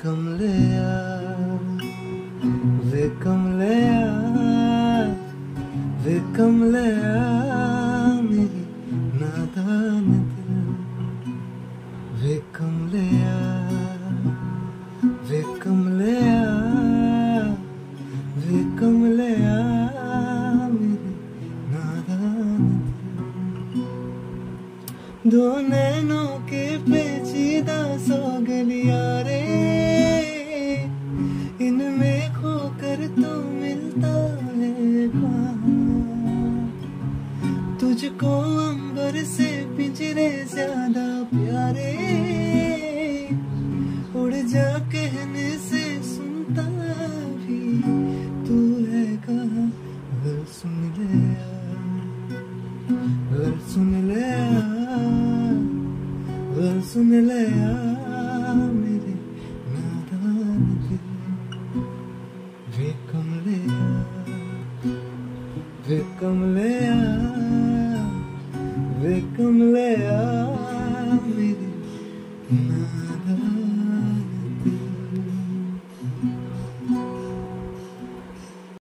कमलिया वे कमलिया वे कमलिया मेरी नादान दिल वे कमलिया वे कमलिया वे कमलिया मेरी नादान दिल। दो नैनों के पेचीदा सौगलिया रे इनमें खोकर तो मिलता है कहाँ। तुझको अंबर से पिंजरे ज्यादा प्यारे उड़ जा कहने से सुनता भी तू है कहाँ। अगर सुन ले अगर सुन ले अगर सुन ले मेरे नादान दिल वे कमलिया वे कमलिया वे कमलिया मेरी नादान